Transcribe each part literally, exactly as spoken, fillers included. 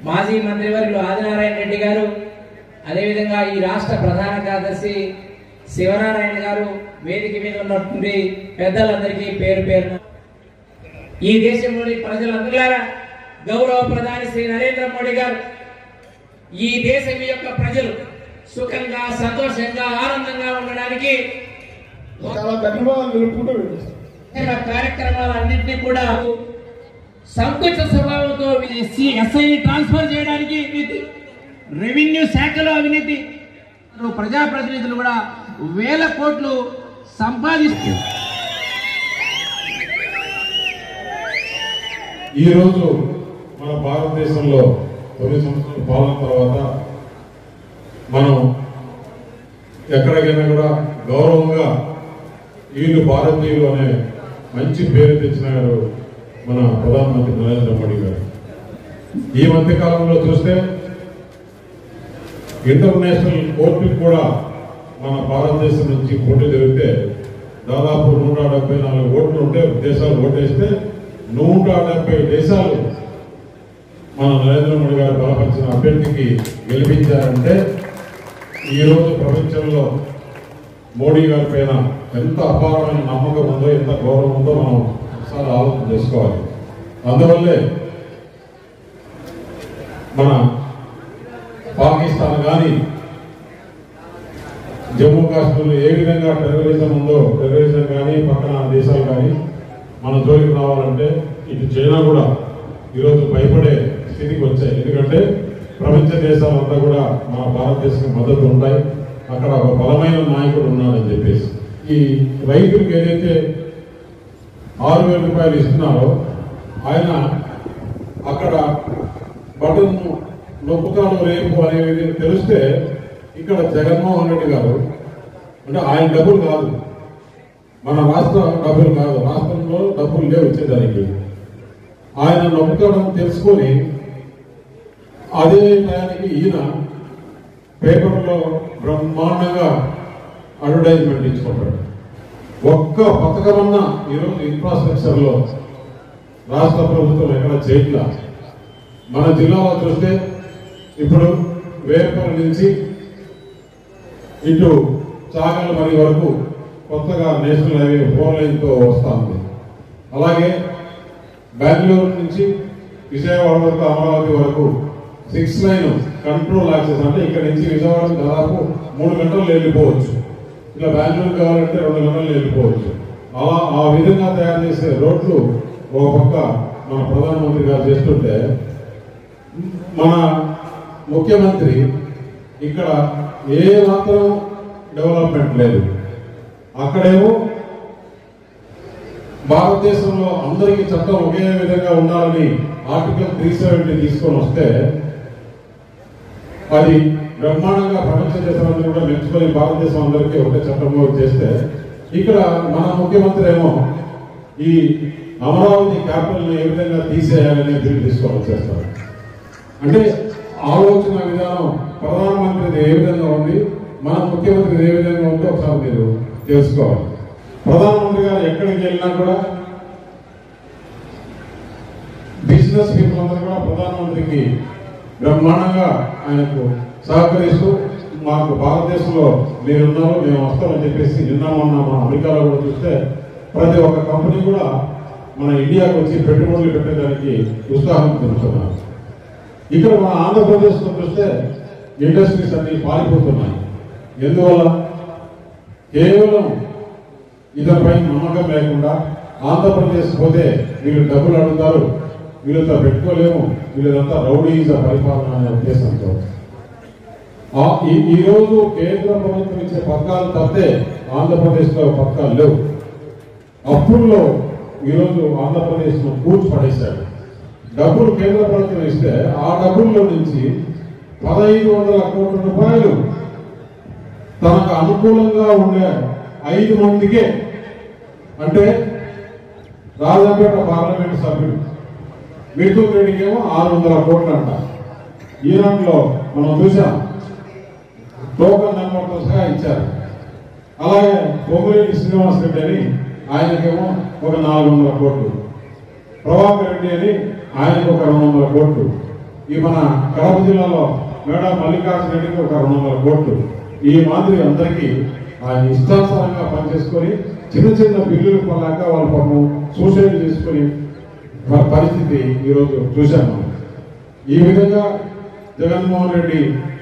మాజీ మంత్రివర్యులు ఆదినారాయణ రెడ్డి గారు, అదేవిధంగా ఈ రాష్ట్ర ప్రధాన కార్యదర్శి శివనారాయణ గారు, వేదిక మీద ఉన్నటువంటి పెద్దలందరికీ పేరు పేరున ఈ దేశంలోని ప్రజలందరూ, గౌరవ ప్రధాని శ్రీ నరేంద్ర మోడీ గారు ఈ దేశం యొక్క ప్రజలు సుఖంగా సంతోషంగా ఆనందంగా ఉండడానికి కార్యక్రమాలన్నింటినీ కూడా సంకుచ స్వభావంతో ఎస్ఐని ట్రాన్స్ఫర్ చేయడానికి రెవెన్యూ శాఖలో అవినీతి, ప్రజాప్రతినిధులు కూడా వేల కోట్లు సంపాదిస్తారు. ఈ రోజు మన భారతదేశంలో తొమ్మిది సంవత్సరాల పాలన తర్వాత మనం ఎక్కడికైనా కూడా గౌరవంగా వీళ్ళు భారతీయులు అనే మంచి పేరు తెచ్చినారు మన ప్రధానమంత్రి నరేంద్ర మోడీ గారు. ఈ మధ్య కాలంలో చూస్తే ఇంటర్నేషనల్ కోర్టుకు కూడా మన భారతదేశం నుంచి పోటీ జరిగితే దాదాపు నూట డెబ్బై నాలుగు ఓట్లు ఉంటే దేశాలు ఓటేస్తే నూట డెబ్బై దేశాలు మన నరేంద్ర మోడీ గారు బలపరిచిన అభ్యర్థికి గెలిపించారంటే ఈరోజు ప్రపంచంలో మోడీ గారి పైన ఎంత అపారమైన నమ్మకం ఉందో, ఎంత గౌరవం ఉందో మనం ఒకసారి ఆలోచన చేసుకోవాలి. అందువల్లే మన పాకిస్తాన్ కానీ జమ్మూ కాశ్మీర్లో ఏ విధంగా టెర్రరిజం ఉందో, టెర్రరిజం కానీ పక్కన దేశాలు కానీ మన జోలికి రావాలంటే ఇటు చైనా కూడా ఈరోజు భయపడే స్థితికి వచ్చాయి. ఎందుకంటే ప్రపంచ దేశాలంతా కూడా మన భారతదేశం మద్దతు ఉంటాయి, అక్కడ ఒక బలమైన నాయకుడు ఉన్నాడని చెప్పేసి. ఈ రైతులకు ఏదైతే ఆరు వేల రూపాయలు ఇస్తున్నారో ఆయన అక్కడ బటన్ నొక్కుతాడు రేపు అనేది తెలిస్తే ఇక్కడ జగన్మోహన్ రెడ్డి గారు, అంటే ఆయన డబ్బులు కాదు, మన రాష్ట్ర డబ్బులు కాదు, రాష్ట్రంలో డబ్బులు లేవు వచ్చేదానికి, ఆయన నొక్కుతాడని తెలుసుకొని అదే టయానికి ఈయన పేపర్లో బ్రహ్మాండంగా అడ్వర్టైజ్మెంట్ ఇచ్చుకుంటాడు. ఒక్క పథకమన్నా ఈరోజు ఇన్ఫ్రాస్ట్రక్చర్లో రాష్ట్ర ప్రభుత్వం ఎక్కడ చేయట్లా. మన జిల్లాలో చూస్తే ఇప్పుడు వేర్పల్లి నుంచి ఇటు చాగలమరి వరకు కొత్తగా నేషనల్ హైవే ఫోర్ లైన్తో వస్తుంది. అలాగే బెంగళూరు నుంచి విజయవాడ వరకు అమరావతి వరకు సిక్స్ లైన్ కంట్రోల్ యాక్సెస్, అంటే ఇక్కడ నుంచి విజయవాడ దాదాపు మూడు గంటలు వెళ్ళిపోవచ్చు, ఇలా బెంగళూరు కావాలంటే రెండు గంటలు వెళ్ళిపోవచ్చు. అలా ఆ విధంగా తయారు చేసే రోడ్లు ఒక పక్క మన ప్రధానమంత్రి గారు చేస్తుంటే మన ముఖ్యమంత్రి ఇక్కడ ఏ మాత్రం డెవలప్మెంట్ లేదు. అక్కడేమో భారతదేశంలో అందరికీ చట్టం ఒకే విధంగా ఉండాలని ఆర్టికల్ త్రీ సెవెంటీ తీసుకొని వస్తే అది బ్రహ్మాండంగా ప్రపంచ దేశాలందరూ కూడా మెచ్చుకొని భారతదేశం అందరికీ ఒకటే చట్టంలో చేస్తే ఇక్కడ మన ముఖ్యమంత్రి ఏమో ఈ అమరావతి క్యాపిటల్ ఏ విధంగా తీసేయాలనే బిల్లు తీసుకొని వచ్చేస్తారు. అంటే ఆలోచన విధానం ప్రధానమంత్రిది ఏ విధంగా ఉంది, మన ముఖ్యమంత్రిది ఏ విధంగా ఉందో ఒకసారి మీరు తెలుసుకోవాలి. ప్రధానమంత్రి గారు ఎక్కడికి వెళ్ళినా కూడా బిజినెస్ పీపుల్ అందరూ కూడా ప్రధానమంత్రికి బ్రహ్మాండంగా ఆయనకు సహకరిస్తూ మాకు భారతదేశంలో మీరున్నారు, మేము వస్తామని చెప్పేసి నిన్న మొన్న మన అమెరికాలో కూడా చూస్తే ప్రతి ఒక్క కంపెనీ కూడా మన ఇండియాకు వచ్చి పెట్టుబడులు పెట్టడానికి ఉత్సాహం పెంచుతున్నారు. ఇక్కడ మన ఆంధ్రప్రదేశ్లో చూస్తే ఇండస్ట్రీస్ అన్ని పారిపోతున్నాయి. ఎందువల్ల? కేవలం ఇతరుపై నమ్మకం లేకుండా ఆంధ్రప్రదేశ్ పోతే వీళ్ళు డబ్బులు అడుగుతారు, వీళ్ళతో పెట్టుకోలేము, వీళ్ళంతా రౌడీజ పరిపాలన అనే ఉద్దేశంతో ఈ రోజు కేంద్ర ప్రభుత్వం ఇచ్చే పథకాలు తప్పితే ఆంధ్రప్రదేశ్లో పథకాలు లేవు. అప్పుల్లో ఈరోజు ఆంధ్రప్రదేశ్ ను కూర్చి పడేశాడు. డబ్బులు కేంద్ర ప్రభుత్వం ఇస్తే ఆ డబ్బుల్లో నుంచి పదహైదు వందల కోట్ల రూపాయలు తనకు అనుకూలంగా ఉండే ఐదు మందికే, అంటే రాజంపేట పార్లమెంట్ సభ్యుడు మిథున్ రెడ్డికి ఏమో ఆరు వందల కోట్లు అంట. ఈనాడులో మనం చూసాం, టోకన్ నెంబర్తో సహా ఇచ్చారు. అలాగే పొంగులేటి శ్రీనివాస్ రెడ్డి అని ఆయనకేమో ఒక నాలుగు వందల కోట్లు, ప్రభాకర్ రెడ్డి అని ఆయనకు ఒక రెండు వందల కోట్లు, ఈ మన కడప జిల్లాలో మేడ మల్లికార్జున రెడ్డికి ఒక రెండు వందల కోట్లు ఈ మాదిరి అందరికీ ఆయన ఇష్టానుసారంగా పనిచేసుకొని చిన్న చిన్న బిల్లులు పడలేక వాళ్ళ పాపం సూసైడ్ చేసుకొని పరిస్థితి ఈరోజు చూశాము. ఈ విధంగా జగన్మోహన్ రెడ్డి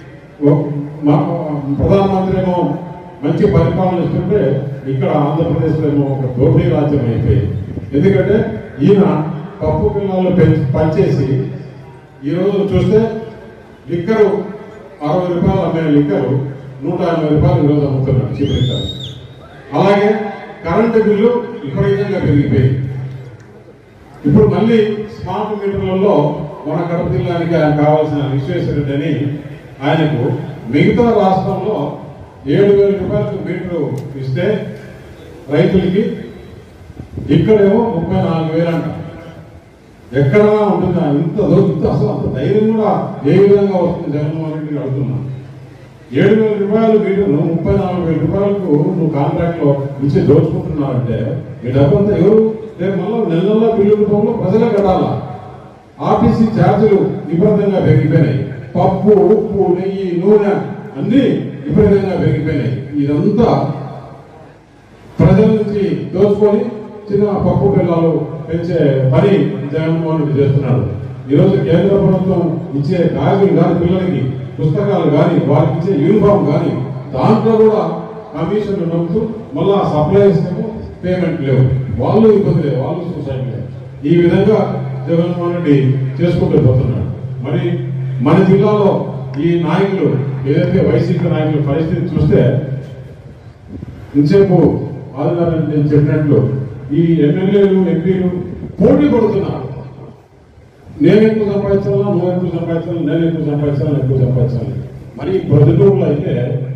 ప్రధానమంత్రి ఏమో మంచి పరిపాలన ఇస్తుంటే ఇక్కడ ఆంధ్రప్రదేశ్లో ఏమో ఒక దోపిడీ రాజ్యం అయిపోయింది. ఎందుకంటే ఈయన పప్పు పిల్లలు పనిచేసి ఈరోజు చూస్తే లిక్కరు అరవై రూపాయలు అమ్మే లిక్కరు నూట యాభై రూపాయలు ఈరోజు అమ్ముతున్నాడు చీప్ లిక్కర్. అలాగే కరెంటు బిల్లు విపరీతంగా పెరిగిపోయింది. ఇప్పుడు మళ్ళీ స్మార్ట్ మీటర్లలో మన కడప జిల్లానికి ఆయన కావాల్సిన విశ్వేశ్వరరెడ్డి అని ఆయనకు మిగతా రాష్ట్రంలో ఏడు వేల రూపాయలకు మీటరు ఇస్తే రైతులకి ఇక్కడేమో ముప్పై నాలుగు వేలు అంట. ఎక్కడన్నా ఉంటుందా ఇంత దొరుకుతుంది? అసలు అంత ధైర్యం కూడా ఏ విధంగా వస్తుంది జగన్మోహన్ రెడ్డికి అడుగుతున్నా. ఏడు వేల రూపాయలు మీటర్ను ముప్పై నాలుగు వేల రూపాయలకు నువ్వు కాంట్రాక్ట్ లో ఇచ్చి దోచుకుంటున్నావంటే ఈ డబ్బంతా ఎవరు రేపు మళ్ళీ నెల నెల బిల్లు రూపంలో ప్రజలే కట్టాలా. ఆర్టీసీ ఛార్జీలు విపరీతంగా పెరిగిపోయినాయి. పప్పు, ఉప్పు, నెయ్యి, నూనె అన్ని విపరీతంగా పెరిగిపోయినాయి. ఇదంతా ప్రజల నుంచి దోచుకొని చిన్న పప్పు పిల్లలు పెంచే పని జగన్మోహన్ రెడ్డి చేస్తున్నాడు. ఈరోజు కేంద్ర ప్రభుత్వం ఇచ్చే బ్యాగులు కానీ, పిల్లలకి పుస్తకాలు కానీ, వారికి ఇచ్చే యూనిఫామ్ కానీ దాంట్లో కూడా కమిషన్లు నమ్ముతూ మళ్ళా సప్లైస్ పేమెంట్ లేవు. వాళ్ళు ఇబ్బంది లేదు, వాళ్ళు సొసైటీ లేదు. ఈ విధంగా జగన్మోహన్ రెడ్డి చేసుకుంటూ పోతున్నాడు. మరి మన జిల్లాలో ఈ నాయకులు ఏదైతే వైసీపీ నాయకుల పరిస్థితి చూస్తే ఇంతసేపు ఆదివారం నేను చెప్పినట్లు ఈ ఎమ్మెల్యేలు ఎంపీలు పోటీ పడుతున్నారు. నేను ఎక్కువ సంపాదించాలా, నువ్వు ఎక్కువ సంపాదించాలి, నేను ఎక్కువ సంపాదించాలి, ఎక్కువ సంపాదించాలి. మరి ప్రొద్దుటూరులో అయితే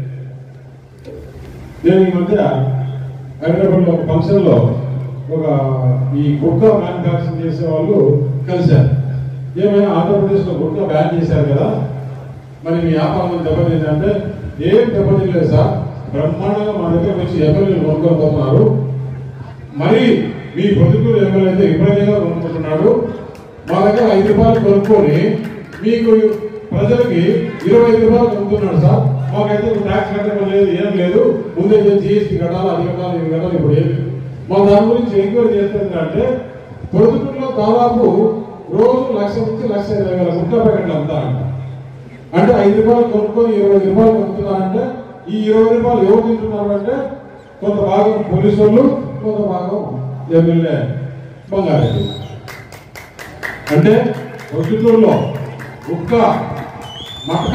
నేను ఈ మధ్య హైదరాబాద్లో ఒక ఫంక్షన్లో ఒక ఈ గుట్కా మ్యానుఫ్యాక్చరింగ్ చేసే వాళ్ళు కలిశారు. ఏమైనా ఆంధ్రప్రదేశ్లో గుట్కా బ్యాన్ చేశారు కదా, మరి మీ వ్యాపారం దెబ్బతింది అంటే ఏం దెబ్బతిలేదు సార్, బ్రహ్మాండంగా మా దగ్గర వచ్చి ఎమ్మెల్యేలు కొనుక్కొని పోతున్నారు. మరి మీ పొద్దుటూరు ఎమ్మెల్యే అయితే విపరీతంగా కొనుక్కుంటున్నాడు. మా దగ్గర ఐదు రూపాయలు కొనుక్కొని మీకు ప్రజలకి ఇరవై ఐదు రూపాయలు కొనుక్కున్నాడు సార్. మాకైతే ట్యాక్స్ కట్టడం లేదు, ఏం లేదు, ముందే జిఎస్టీ కట్టాలి, అది కట్టాలి, ఇది కట్టాలి, ఇప్పుడు ఏం లేదు. మా దాని గురించి ఎంక్వైరీ చేస్తుంది అంటే పొద్దుటూరులో దాదాపు రోజు లక్ష నుంచి లక్ష ఇరవై వేల గుట్కా ప్యాకెట్లు అమ్ముతారంట. అంటే ఐదు రూపాయలు కొనుక్కొని ఇరవై ఐదు రూపాయలు కొనుక్కున్నారంటే ఈ ఇరవై రూపాయలు ఎవరు తింటున్నారు అంటే కొంత భాగం పోలీసు వాళ్ళు, కొంత భాగం ఎమ్మెల్యే బంగారెడ్డి. అంటే పొద్దుటూరులో గుట్క మక్క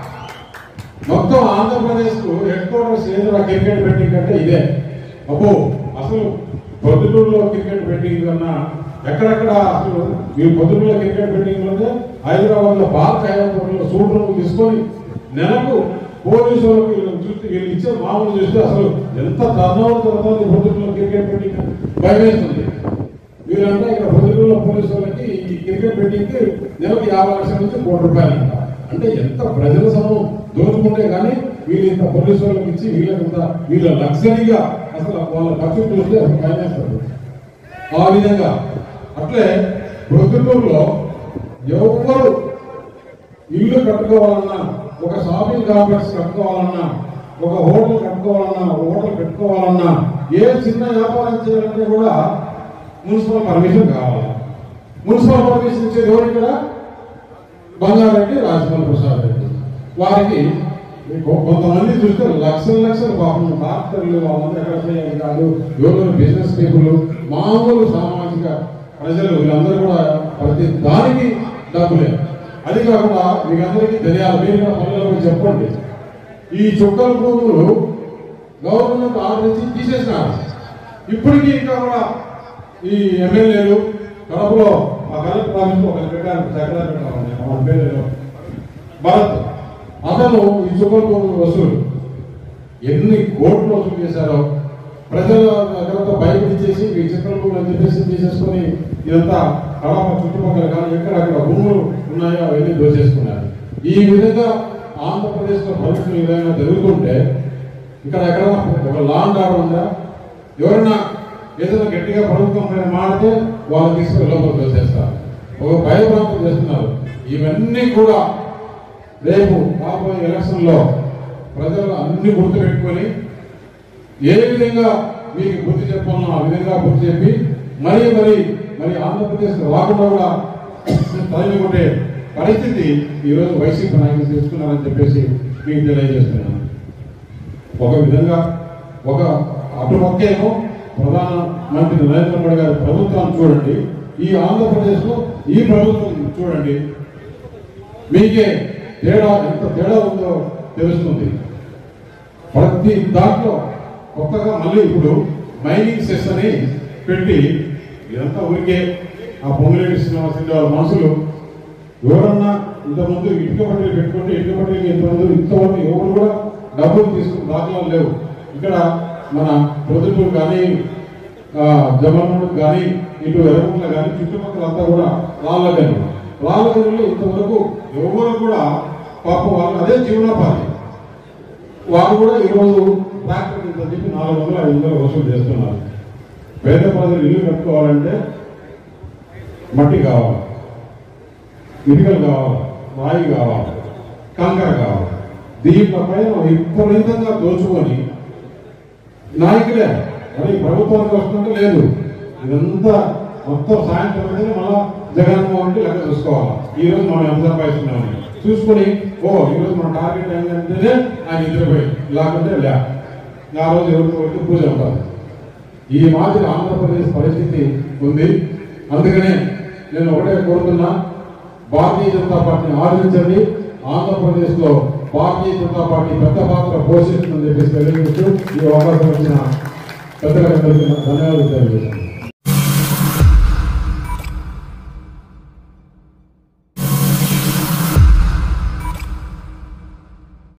మొత్తం ఆంధ్రప్రదేశ్ కు హెడ్ క్వార్టర్స్ ఏదైనా క్రికెట్ బెట్టింగ్ అంటే ఇదే. అబ్బో అసలు పొద్దుటూరులో క్రికెట్ బెట్టింగ్ కన్నా ఎక్కడెక్కడ అసలు మీరు పొద్దుటూరులో క్రికెట్ బెట్టింగ్ అంటే హైదరాబాద్ లో బాల్ హైదరాబాద్ సూట్ రూమ్ తీసుకొని నెలకు పోలీసు వాళ్ళకి చూస్తే వీళ్ళు ఇచ్చే మామూలు చూస్తే అసలు ఎంత టర్నోవర్ జరుగుతుంది పొద్దుటూరులో క్రికెట్ బెట్టింగ్ భయమేస్తుంది. వీళ్ళంతా ఇక్కడ పొద్దుటూరులో పోలీసు వాళ్ళకి ఈ క్రికెట్ బెట్టింగ్ నెలకు యాభై లక్షల నుంచి కోటి రూపాయలు అంట. అంటే ఎంత ప్రజల సమూహం దోచుకుంటే కానీ వీళ్ళు ఇంత పోలీసు వాళ్ళకి ఇచ్చి వీళ్ళకంత వీళ్ళ లగ్జరీగా అసలు వాళ్ళ ఖర్చు చూస్తే అసలు భయమేస్తారు. ఆ విధంగా అట్లే పొద్దుటూరులో ఎవరు ఇల్లు కట్టుకోవాలన్నా, ఒక షాపింగ్ కాంప్లెక్స్ కట్టుకోవాలన్నా, ఒక హోటల్ కట్టుకోవాలన్నా, ఒక హోటల్ పెట్టుకోవాలన్నా, ఏ చిన్న వ్యాపారం చేయాలంటే కూడా మున్సిపల్ పర్మిషన్ కావాలి. మున్సిపల్ పర్మిషన్ ఇచ్చేది ఎవరు ఇక్కడ? బంగారెడ్డి, రాజమౌళి ప్రసాద్ రెడ్డి. వారికి కొంతమంది చూస్తే లక్షల లక్షల పాపం డాక్టర్లు వాళ్ళంతా ఎక్కడ కాదు, ఎవరు బిజినెస్ పీపుల్, మామూలు సామాజిక ప్రజలు వీళ్ళందరూ కూడా ప్రతి దానికి డబ్బులే. అది కాకుండా మీకు అందరికీ తెలియాలి, మీరు పనులకు చెప్పండి, ఈ చుక్కల భూములు గవర్నమెంట్ ఆర్డర్ ఇచ్చి తీసేసినారు. ఇప్పటికీ ఇంకా కూడా ఈ ఎమ్మెల్యేలు కడపలో ఆ కలెక్టర్ ఆఫీస్ ఒకరు పెట్టారు, సెక్రటరీ పేరు భరత్, అతను ఈ చుక్కల భూములు వసూలు ఎన్ని కోట్లు వసూలు చేశారో ప్రజల దగ్గర భయపడిచేసి ఈ చుక్కల భూములు అని చెప్పేసి తీసేసుకొని ఇదంతా కడప చుట్టుపక్కల కానీ ఎక్కడెక్కడ భూములు ఉన్నాయో అవన్నీ దోచేసుకున్నారు. ఈ విధంగా ఆంధ్రప్రదేశ్ లో పరిస్థితులు ఏదైనా జరుగుతుంటే ఇక్కడ ఎక్కడైనా ఒక లాండ్ ఆర్డర్ ఉందా? ఎవరైనా ఏదైనా గట్టిగా ప్రభుత్వం పైన మాడితే వాళ్ళు తీసుకుని లోపల దోచేస్తారు. ఒక భయభ్రాంతం చేస్తున్నారు. ఇవన్నీ కూడా రేపు రాబోయే ఎలక్షన్లో ప్రజలు అన్ని గుర్తుపెట్టుకొని ఏ విధంగా మీకు బుద్ధి చెప్పాలో ఆ విధంగా బుద్ధి చెప్పి మరీ మరి మరి ఆంధ్రప్రదేశ్ రాకుండా కూడా తరిమికొట్టే పరిస్థితి ఈరోజు వైసీపీ నాయకులు తీసుకున్నారని చెప్పేసి మీకు తెలియజేస్తున్నాను. ఒక విధంగా ఒక అటుపక్కేమో ప్రధానమంత్రి నరేంద్ర మోడీ గారి ప్రభుత్వాన్ని చూడండి, ఈ ఆంధ్రప్రదేశ్లో ఈ ప్రభుత్వం చూడండి, మీకే తేడా ఎంత తేడా ఉందో తెలుస్తుంది. ప్రతి దాంట్లో కొత్తగా మళ్ళీ ఇప్పుడు మైనింగ్ సెస్ అని పెట్టి ఇదంతా ఊరికే ఆ పొంగులేటి శ్రీనివాసరెడ్డి వాళ్ళ మనుషులు ఎవరన్నా ఇంతకుముందు ఇటుక పట్టీలు పెట్టుకుంటే ఇటుక పట్టీలు ఇంతకుముందు ఇంతవరకు ఎవరు కూడా డబ్బులు తీసుకుని దాఖలాలు లేవు. ఇక్కడ మన ప్రొద్దుటూరు కానీ జమలమూడు కానీ ఇటు ఎర్రగుంట్ల కానీ చుట్టుపక్కల అంతా కూడా రాళ్ళగని రాళ్ళగనిలో ఇంతవరకు ఎవరు కూడా పాపం వాళ్ళు అదే జీవనోపాధి. వాళ్ళు కూడా ఈరోజు ట్రాక్టర్ ఇంత చెప్పి నాలుగు వందలు ఐదు వందలు వసూలు చేస్తున్నారు. పేద ప్రజలు ఇల్లు కట్టుకోవాలంటే మట్టి కావాలి, ఇటుకలు కావాలి, రాయి కావాలి, కంకర కావాలి. దీనిపై విపరీతంగా దోచుకొని నాయకులే మరి ప్రభుత్వానికి వస్తుందంటే లేదు. ఇదంతా మొత్తం సాయంత్రం అయితే మళ్ళా జగన్మోహన్ రెడ్డి లెక్క చూసుకోవాలి. ఈ రోజు మనం ఎంత సంపాదిస్తున్నామని చూసుకొని ఓ ఈరోజు మన టార్గెట్ ఏంటంటేనే ఆయన నిద్రపోయి లేకుంటే లే ఆ రోజు ఎవరికి పూజ ఉంటుంది. ఈ మాదిరి ఆంధ్రప్రదేశ్ పరిస్థితి ఉంది. అందుకనే నేను ఒకటే కోరుతున్నా, భారతీయ జనతా పార్టీని ఆదరించండి. ఆంధ్రప్రదేశ్ లో భారతీయ జనతా పార్టీ పెద్ద పాత్ర పోషిస్తుందని చెప్పేసి తెలియజేస్తూ ఈ అవకాశం వచ్చిన పెద్దలందరికీ ధన్యవాదాలు తెలియజేస్తున్నాను.